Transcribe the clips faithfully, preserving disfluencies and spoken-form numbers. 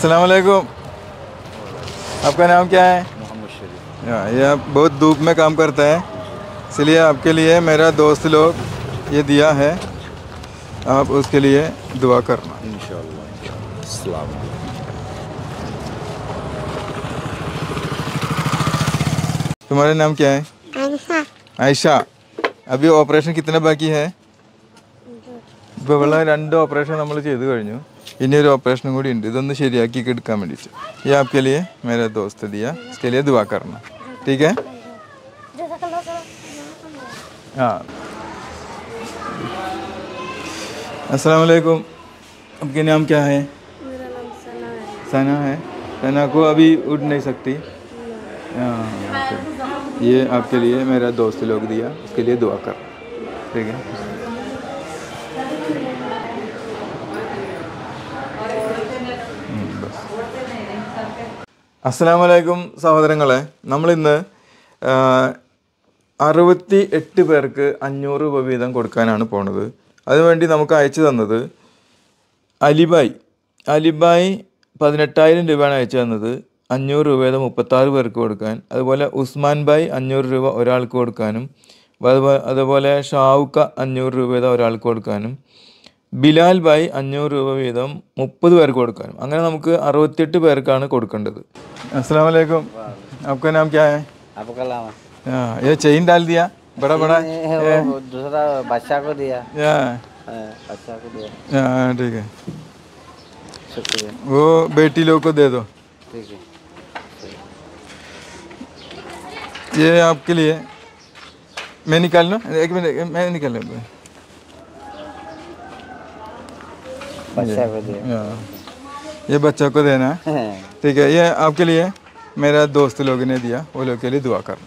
अस्सलाम वालेकुम। आपका नाम क्या है? मोहम्मद शरीफ। हाँ, ये आप बहुत धूप में काम करता है, इसलिए आपके लिए मेरा दोस्त लोग ये दिया है, आप उसके लिए दुआ करना इंशाअल्लाह इंशाअल्लाह। अस्सलाम वालेकुम। तुम्हारा नाम क्या है? आयशा। आयशा। अभी ऑपरेशन कितना बाकी है? ഇപ്പോൾ ഉള്ള രണ്ട് ഓപ്പറേഷൻ നമ്മൾ ചെയ്തു കഴിഞ്ഞു, ഇനി ഒരു ഓപ്പറേഷനും കൂടി ഉണ്ട്, ഇതൊന്ന് ശരിയാക്കി എടുക്കാൻ വേണ്ടിയിട്ട്. ये आपके लिए मेरा दोस्त दिया, इसके लिए दुआ करना, ठीक है? हाँ। अस्सलाम वालेकुम। आपके नाम क्या है? मेरा नाम सना है। सना है। सना को अभी उठ नहीं सकती? हाँ, ये आपके लिए मेरा दोस्त लोग दिया, उसके लिए दुआ कर, ठीक है? അസ്സലാമു അലൈക്കും സഹോദരങ്ങളെ, നമ്മളിന്ന് അറുപത്തി എട്ട് പേർക്ക് അഞ്ഞൂറ് രൂപ വീതം കൊടുക്കാനാണ് പോണത്. അതിനുവേണ്ടി നമുക്ക് അയച്ചു തന്നത് അലിബായ്. അലിബായ് പതിനെട്ടായിരം രൂപയാണ് അയച്ചു തന്നത്, അഞ്ഞൂറ് രൂപ വീതം മുപ്പത്താറ് പേർക്ക് കൊടുക്കാൻ. അതുപോലെ ഉസ്മാൻ ബായ് അഞ്ഞൂറ് രൂപ ഒരാൾക്ക് കൊടുക്കാനും, അതുപോലെ അതുപോലെ ഷാവുക്ക അഞ്ഞൂറ് രൂപ വീതം ഒരാൾക്ക് കൊടുക്കാനും, ബിലാൽ ബായ് അഞ്ഞൂറ് രൂപ വീതം മുപ്പത് പേർക്ക് കൊടുക്കാനും. അങ്ങനെ നമുക്ക് അറുപത്തിയെട്ട് പേർക്കാണ് കൊടുക്കേണ്ടത്. अस्सलाम वालेकुम। आपका नाम क्या है? आपका नाम? हाँ, ये चेन डाल दिया बड़ा बड़ा, वो दूसरा बच्चा को दिया। बच्चा को दिया। हाँ ठीक है, शुक्रिया। वो बेटी लोग को दे दो, ठीक है। ये आपके लिए। मैं निकाल लूँ, एक मिनट मैं निकाल लूँ। बच्चा को दिया। हाँ, ये बच्चा को देना है, ठीक है? ये आपके लिए मेरा दोस्त लोग ने दिया, वो लोग के लिए दुआ करना।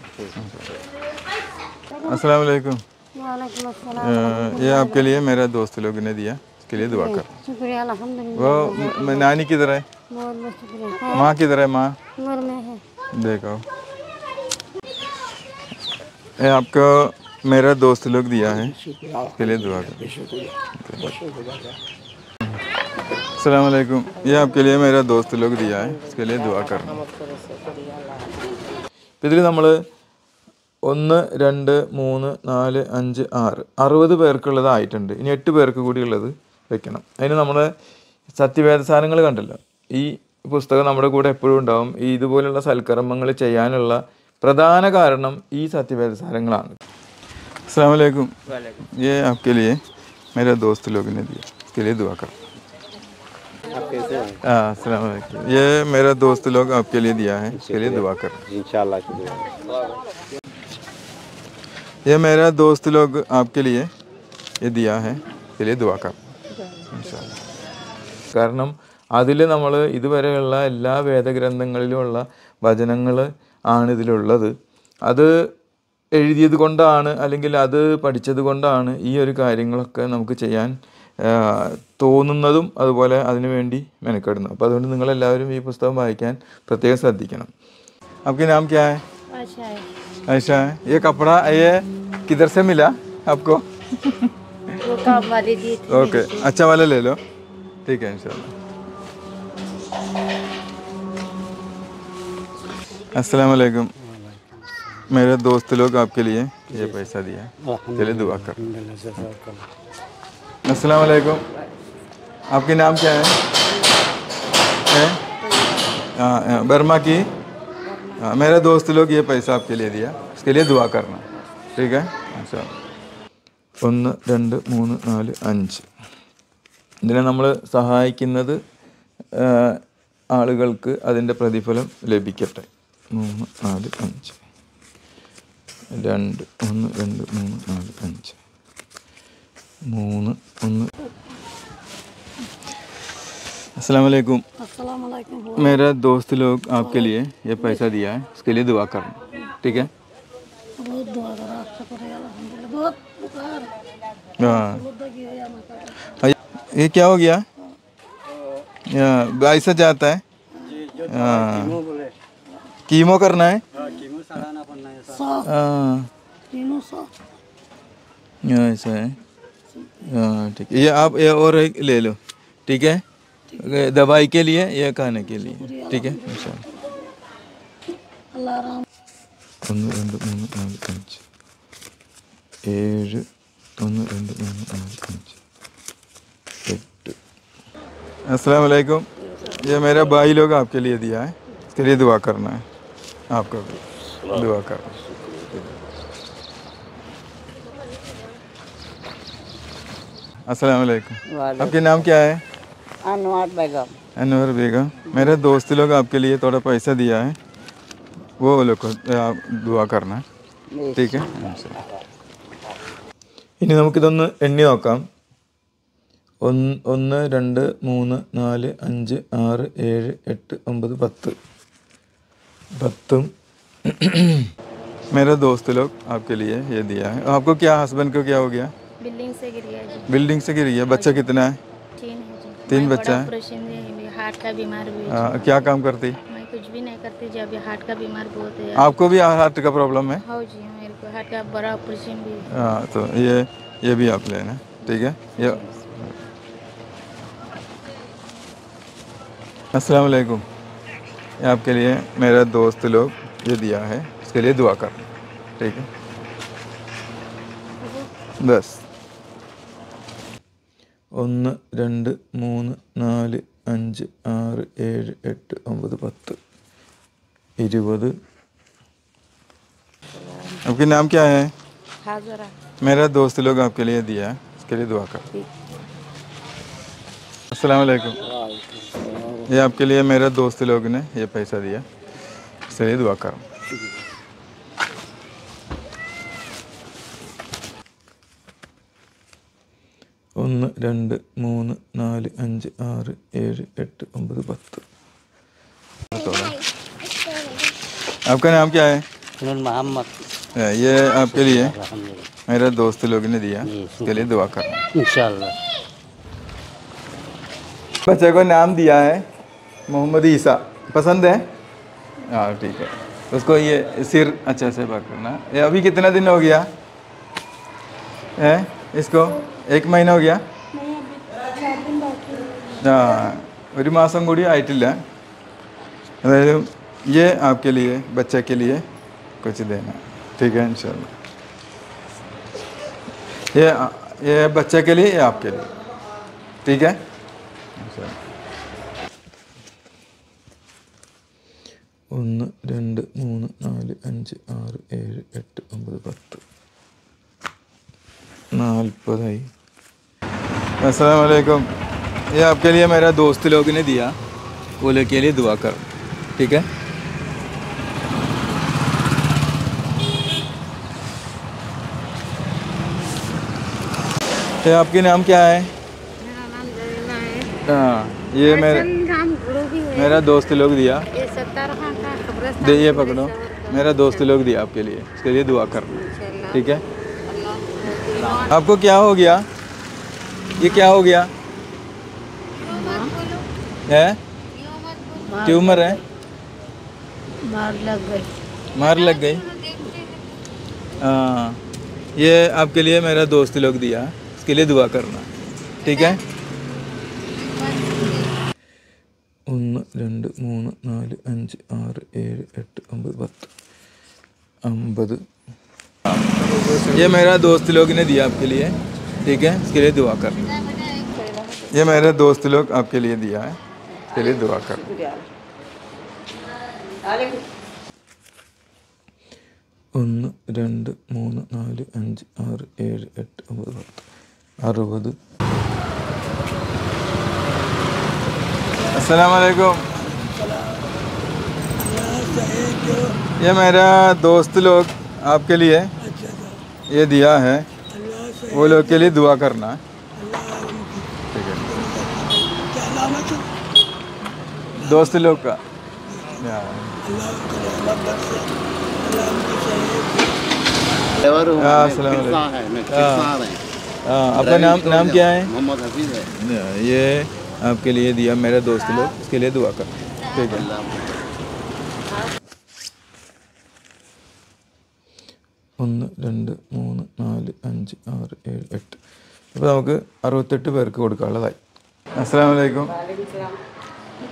अस्सलाम वालेकुम। वालेकुम अस्सलाम। ये आपके लिए मेरा दोस्त लोग ने दिया, इसके लिए दुआ करना। शुक्रिया अल्हम्दुलिल्लाह। वो म- नानी किधर है? बहुत बहुत शुक्रिया। माँ किधर है? माँ उम्र में है। देखो, ये आपको मेरा दोस्त लोग दिया है, इसके लिए दुआ करना। अस्सलाम वालेकुम। ये आपके लिए मेरा दोस्त लोग दिया है, इसके लिए दुआ करना. ഇതിൽ നമ്മൾ ഒന്ന് രണ്ട് മൂന്ന് നാല് അഞ്ച് ആറ് അറുപത് പേർക്കുള്ളതായിട്ടുണ്ട്. ഇനി എട്ട് പേർക്ക് കൂടിയുള്ളത് വെക്കണം. അതിന് നമ്മൾ സത്യവേദസാരങ്ങൾ കണ്ടല്ലോ, ഈ പുസ്തകം നമ്മുടെ കൂടെ എപ്പോഴും ഉണ്ടാവും. ഈ ഇതുപോലുള്ള സൽക്കർമ്മങ്ങൾ ചെയ്യാനുള്ള പ്രധാന കാരണം ഈ സത്യവേദസാരങ്ങളാണ്. अस्सलाम वालेकुम। ये आपके लिए मेरा दोस्त लोग ने दिया, इसके लिए दुआ करना. हाँ, अस्सलाम वालेकुम। ये मेरा दोस्त लोग आपके लिए दिया है, इसके लिए दुआ कर इंशाअल्लाह। ये मेरा दोस्त लोग आपके लिए ये दिया है, इसके लिए दुआ कर इंशाअल्लाह. കാരണം അതിൽ നമ്മൾ ഇതുവരെയുള്ള എല്ലാ വേദഗ്രന്ഥങ്ങളിലുമുള്ള വചനങ്ങൾ ആണ് ഇതിലുള്ളത്. അത് എഴുതിയത് കൊണ്ടാണ്, അല്ലെങ്കിൽ അത് പഠിച്ചത് കൊണ്ടാണ് ഈ ഒരു കാര്യങ്ങളൊക്കെ നമുക്ക് ചെയ്യാൻ തോന്നുന്നതും അതുപോലെ അതിനു വേണ്ടി മെനക്കെടുന്നു. അപ്പോൾ അതുകൊണ്ട് നിങ്ങളെല്ലാവരും ഈ പുസ്തകം വായിക്കാൻ പ്രത്യേകം ശ്രദ്ധിക്കണം. आपके नाम क्या है? आयशा है। आयशा है। ये कपड़ा ये किधर से मिला आपको? वो काम वाली दी थी। ओके, अच्छा वाला ले लो, ठीक है इंशाल्लाह. अस्सलाम वालेकुम। मेरे दोस्त लोग आपके लिए ये पैसा दिया, चलिए दुआ कर. अस्सलाम वालेकुम। आपके नाम क्या है? है? हाँ, बर्मा की। हाँ, मेरे दोस्त लोग ये पैसा आपके लिए दिया, इसके लिए दुआ करना, ठीक है? अच्छा, ഒന്ന് രണ്ട് മൂന്ന് നാല് അഞ്ച്. ഇതിനെ നമ്മൾ സഹായിക്കുന്നത് ആളുകൾക്ക് അതിൻ്റെ പ്രതിഫലം ലഭിക്കട്ടെ. മൂന്ന് നാല് അഞ്ച് രണ്ട് ഒന്ന് രണ്ട് മൂന്ന് നാല് അഞ്ച് മൂന്ന് ഒന്ന്. अस्सलाम वालेकुम। अस्सलाम वालेकुम। मेरा दोस्त लोग आपके लिए ये पैसा दिया है, इसके लिए दुआ करना, ठीक है? बहुत दुआ करा, शुक्रिया अल्हम्दुलिल्लाह। बहुत बुखार है। हाँ, बहुत दगी है यहाँ पर। ये क्या हो गया? ऐसा जाता है? हाँ, कीमो करना है? हाँ, ऐसा है। हाँ ठीक है, ये आप ये और एक ले लो, ठीक है? दवाई के लिए या खाने के लिए, ठीक है इंशाल्लाह। अल्लाह राम ഒന്ന് രണ്ട് മൂന്ന് നാല് അഞ്ച് ഏഴ് ഒന്ന് രണ്ട് മൂന്ന് നാല് അഞ്ച് एट। अस्सलाम वालेकुम। ये मेरा भाई लोग आपके लिए दिया है, इसके लिए दुआ करना है, आपका भी दुआ करना। अस्सलाम वालेकुम। आपके नाम क्या है? अनवर बेगम। अनवर बेगम। मेरे दोस्त लोग आपके लिए थोड़ा पैसा दिया है, वो लोग को आप दुआ करना, ठीक है। ഇനി നമുക്കിതൊന്ന് എണ്ണി നോക്കാം. ഒന്ന് ഒന്ന് രണ്ട് മൂന്ന് നാല് അഞ്ച് ആറ് ഏഴ് എട്ട് ഒമ്പത് പത്ത് പത്തും मेरे दोस्त लोग आपके लिए ये दिया है। आपको क्या हस्बैंड को क्या हो गया? बिल्डिंग से गिर गया जी। बिल्डिंग से गिर गया। बच्चा कितना है? तीन है जी। तीन मैं बच्चा बड़ा है। ऑपरेशन में हार्ट का बीमार हुई आ, क्या काम करती? मैं कुछ भी नहीं करती जी, अभी हार्ट का बीमार बहुत है। आपको भी हार्ट का प्रॉब्लम है? हाँ जी, मेरे को हार्ट का बड़ा ऑपरेशन भी है। हाँ, तो ये ये भी आप लेना, ठीक है। ये अस्सलाम वालेकुम। ये आपके लिए मेरा दोस्त लोग ये दिया है, इसके लिए दुआ कर, ठीक है बस। ഒന്ന് രണ്ട് മൂന്ന് നാല് അഞ്ച് ആറ് ഏഴ് എട്ട് ഒമ്പത് പത്ത് ഇരുപത്। आपके नाम क्या है? हाजरा। मेरा दोस्त लोग आपके लिए दिया है, इसके लिए दुआ कर। अस्सलाम वालेकुम। ये आपके लिए मेरे दोस्त लोग ने ये पैसा दिया, इसके लिए दुआ कर। ഒന്ന് രണ്ട് മൂന്ന് നാല് അഞ്ച് ആറ് ഏഴ് എട്ട് ഒമ്പത് പത്ത്। आपका नाम क्या है? मोहम्मद। ये आपके लिए मेरे दोस्त लोग ने दिया, इसके लिए दुआ कर इंशाल्लाह। बच्चे को नाम दिया है मोहम्मद ईसा, पसंद है? हाँ ठीक है। उसको ये सिर अच्छा से पकड़ना। ये अभी कितना दिन हो गया है इसको? एक महीना हो गया? हाँ, ഒരു മാസം കൂടി ആയിട്ടില്ല. അതായത് ये आपके लिए बच्चे के लिए कुछ देना, ठीक है इंशाल्लाह। ये ये बच्चे के लिए, ये आपके लिए, ठीक है इंशाल्लाह। ഒന്ന് രണ്ട് മൂന്ന് നാല് അഞ്ച് ആറ് ഏഴ് എട്ട് ഒമ്പത് പത്ത് नाल्पदाई। अस्सलाम वालेकुम। ये आपके लिए मेरा दोस्त लोग ने दिया, वो लोग के लिए दुआ कर, ठीक है। ये आपके नाम क्या है? मेरा नाम जरीना है। हाँ, ये मेरा नाम गुरु भी है। मेरा दोस्त लोग दिया। ये सत्तार खान का कब्रिस्तान। दे ये पकड़ो, मेरा दोस्त लोग दिया आपके लिए, इसके लिए दुआ कर, ठीक है। आपको क्या हो गया? ये क्या हो गया है? ट्यूमर है? मार लग गई। मार लग गई? हाँ, ये आपके लिए मेरा दोस्त लोग दिया, इसके लिए दुआ करना, ठीक है। ഒന്ന് രണ്ട് മൂന്ന് നാല് അഞ്ച് ആറ് ഏഴ് എട്ട് ഒമ്പത് പത്ത് അമ്പത്। ये मेरा दोस्त लोग ने दिया आपके लिए, ठीक है, इसके लिए दुआ कर। ये मेरे दोस्त लोग आपके लिए दिया है, इसके लिए दुआ कर। ഒന്ന് രണ്ട് മൂന്ന് നാല് അഞ്ച് ആറ് ഏഴ് എട്ട് ഒമ്പത് പത്ത് അറുപത്। अस्सलाम वालेकुम। ये मेरा दोस्त लोग आपके लिए ये दिया है, वो लोग के लिए दुआ करना, ठीक है। दोस्त लोग का हाँ, अस्सलाम वालेकुम। हाँ, आपका नाम नाम क्या है? मोहम्मद हफीज है। ये आपके लिए दिया मेरा दोस्त लोग, इसके लिए दुआ कर, ठीक है। ഒന്ന് രണ്ട് മൂന്ന് നാല് അഞ്ച് ആറ് ഏഴ് എട്ട്. അപ്പോൾ നമുക്ക് അറുപത്തെട്ട് പേർക്ക് കൊടുക്കാനുള്ളതായി. अस्सलाम वालेकुम।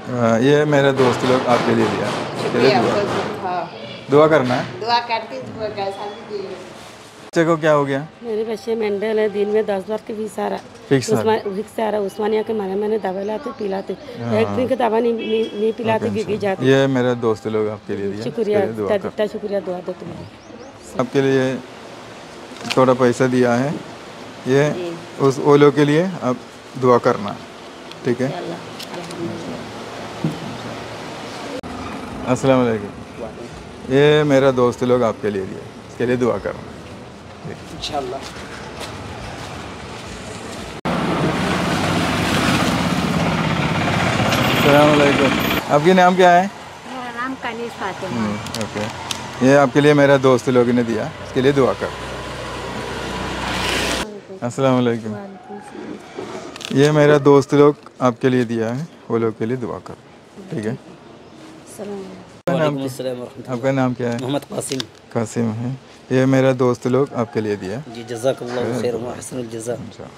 आ, ये मेरे दोस्त लोग आपके लिए दिया। चलिए दुआ दुआ करना है। दुआ करती हूँ कैसा भी बच्चे को क्या हो गया? मेरे बच्चे मेंटल है, दिन में दस बार के भी सारा फिक्स आ गया। फिक्स आ रहा है। उस्मानिया के मारे मैंने दवा लाते पिलाते, एक दिन की दवा नहीं नहीं, नहीं पिलाते गिर जाते। ये मेरे दोस्त लोग आपके लिए दिया। शुक्रिया, चलिए दुआ कर। इतना शुक्रिया दुआ दो तुम्हारी। आपके लिए थोड़ा पैसा दिया है, ये उस ओलो के लिए आप दुआ करना, ठीक है? अस्सलाम वालेकुम। ये मेरा दोस्त लोग आपके लिए दिया, इसके लिए दुआ करना इंशाल्लाह। अस्सलाम वालेकुम। आपकी नाम क्या है? मेरा नाम कनीस फातिमा। हम्म, ओके। ये आपके लिए मेरा दोस्त लोग ने दिया, इसके लिए दुआ कर। अस्सलाम वालेकुम। ये मेरा दोस्त लोग आपके लिए दिया है, वो लोग के लिए दुआ कर, ठीक है? आपका नाम क्या है? मोहम्मद कासिम। कासिम है। ये मेरा दोस्त लोग आपके लिए दिया। जी जज़ाकल्लाहु खैर व अहसनुल जज़ा।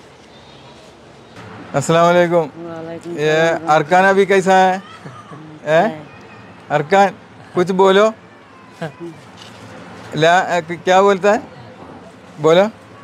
अस्सलाम वालेकुम। ये अरकान अभी कैसा है? ए? अरकान कुछ बोलो। ला क्या बोलता है? बोलो।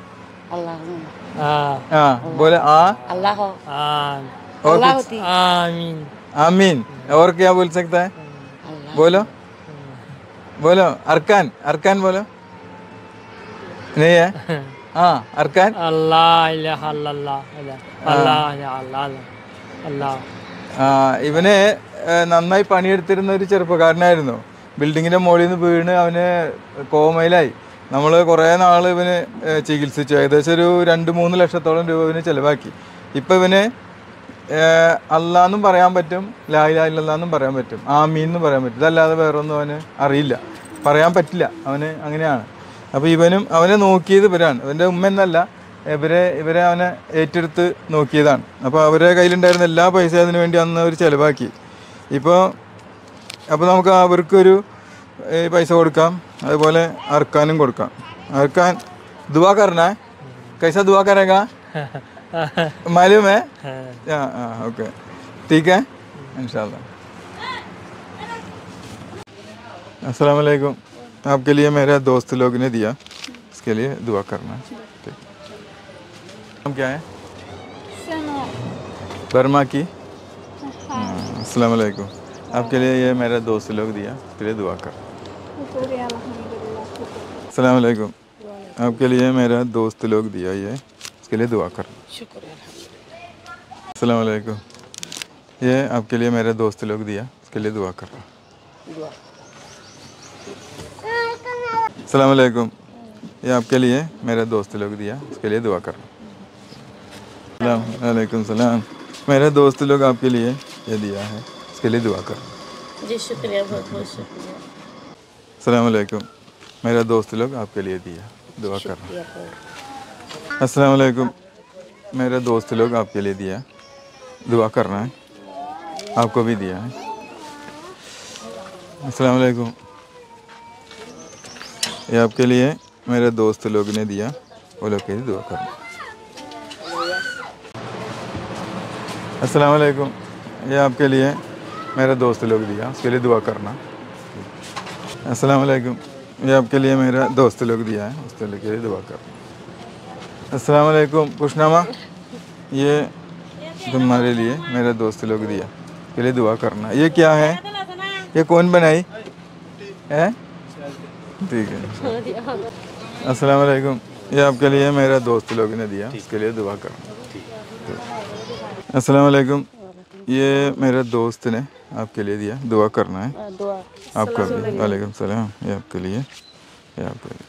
हाँ बोले आ अल्लाह और कुछ? आमीन। आमीन। और क्या बोल सकता है? बोलो बोलो। अरकान अरकान बोलो। नहीं है? हाँ अरकान अल्लाह इलाहा इल्लल्लाह അല്ലാഹ് അല്ലാഹ് അല്ലാഹ് ആ ഇവന് ഏഹ്, നന്നായി പണിയെടുത്തിരുന്ന ഒരു ചെറുപ്പക്കാരനായിരുന്നു. ബിൽഡിങ്ങിൻ്റെ മുകളിൽ നിന്ന് വീണ് അവന് കോമയിലായി. നമ്മൾ കുറേ നാൾ ഇവന് ഏഹ്, ചികിത്സിച്ചു. ഏകദേശം ഒരു രണ്ട് മൂന്ന് ലക്ഷത്തോളം രൂപ ഇവന് ചിലവാക്കി. ഇപ്പം ഇവന് ഏഹ്, അല്ലാന്നും പറയാൻ പറ്റും, ലാ ഇലാഹ ഇല്ലല്ലാഹ് എന്നും പറയാൻ പറ്റും, ആമീൻ എന്നും പറയാൻ പറ്റും. ഇതല്ലാതെ വേറൊന്നും അവന് അറിയില്ല, പറയാൻ പറ്റില്ല. അവന് അങ്ങനെയാണ്. അപ്പോൾ ഇവനും അവനെ നോക്കിയത് ഇവരാണ്. ഇവൻ്റെ ഉമ്മ എന്നല്ല, ഇവരെ ഇവരെ അവനെ ഏറ്റെടുത്ത് നോക്കിയതാണ്. അപ്പോൾ അവരുടെ കയ്യിലുണ്ടായിരുന്ന എല്ലാ പൈസ അതിന് വേണ്ടി അന്ന് അവർ ചിലവാക്കി. ഇപ്പോൾ അപ്പോൾ നമുക്ക് അവർക്കൊരു ഈ പൈസ കൊടുക്കാം, അതുപോലെ അർക്കാനും കൊടുക്കാം. അർക്കാൻ दुआ करना है। कैसा दुआ करेगा मालूम है? हाँ हाँ ओके ठीक है इंशाल्लाह। अस्सलाम वालेकुम। आपके लिए मेरे दोस्त लोग ने दिया, इसके लिए दुआ करना। ठीक। नाम क्या है? बर्मा की। अस्सलाम वालेकुम। आपके लिए ये मेरे दोस्त लोग दिया, इसके लिए दुआ कर। अस्सलाम वालेकुम। आपके लिए मेरा दोस्त लोग दिया ये, इसके लिए दुआ कर। अस्सलाम वालेकुम। ये आपके लिए मेरे दोस्त लोग दिया, इसके लिए दुआ कर। अस्सलाम वालेकुम। ये आपके लिए मेरे दोस्त लोग दिया, इसके लिए दुआ कर। अस्सलाम वालेकुम सलाम। मेरे दोस्त लोग आपके लिए ये दिया है, इसके लिए दुआ कर। जी शुक्रिया, बहुत बहुत शुक्रिया। अस्सलाम वालेकुम। मेरा दोस्त लोग आपके लिए दिया, दुआ कर। अस्सलाम वालेकुम। मेरे दोस्त लोग आपके लिए दिया, दुआ करना है, आपको भी दिया है। अस्सलाम वालेकुम। ये आपके लिए मेरे दोस्त लोग ने दिया, वो लोग के लिए दुआ करना। अस्सलाम वालेकुम। ये आपके लिए मेरे दोस्त लोग दिया, उसके लिए दुआ करना। अस्सलाम वालेकुम। ये आपके लिए मेरा दोस्त लोग दिया है, उसके लिए दुआ करना। अस्सलाम वालेकुम। खुशनामा ये तुम्हारे लिए मेरे दोस्त लोग दिया, उसके लिए दुआ करना। ये क्या है? ये कौन बनाई है? ठीक है। अस्सलाम वालेकुम। ये आपके लिए मेरा दोस्त लोग ने दिया, उसके लिए दुआ करना। अस्सलाम वालेकुम। ये मेरे दोस्त ने आपके लिए दिया, दुआ करना है आपका भी। वालेकुम सलाम। ये आपके लिए, ये आपके लिए,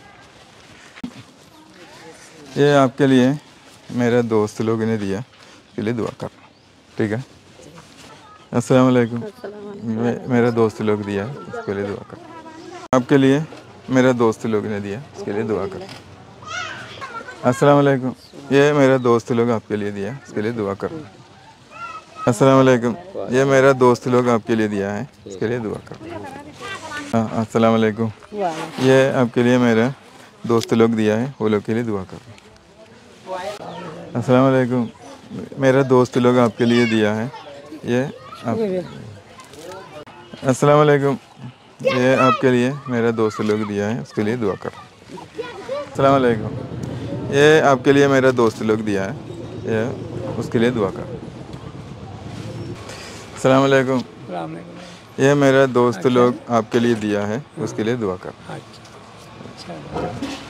ये आपके लिए मेरे दोस्त लोग ने दिया, इसके लिए दुआ करना, ठीक है? अस्सलाम वालेकुम। मे- मेरे दोस्त लोग दिया, इसके लिए दुआ करना। आपके लिए मेरे दोस्त लोग ने दिया, इसके लिए दुआ करना। अस्सलाम वालेकुम। ये मेरा दोस्त लोग आपके लिए दिया, इसके लिए दुआ करना। अस्सलाम वालेकुम। ये मेरा दोस्त लोग आपके लिए दिया है, इसके लिए दुआ करना। हाँ अस्सलाम वालेकुम। ये आपके लिए मेरा दोस्त लोग दिया है, वो लोग के लिए दुआ करना। अस्सलाम वालेकुम। मेरा दोस्त लोग आपके लिए दिया है, ये अस्सलाम वालेकुम। ये आपके लिए मेरे दोस्त लोग दिया है, उसके लिए दुआ कर। अस्सलाम वालेकुम। ये आपके लिए मेरा दोस्त लोग दिया है, ये उसके लिए दुआ कर। अस्सलाम वालेकुम। ये मेरा दोस्त लोग आपके लिए दिया है, उसके लिए दुआ कर।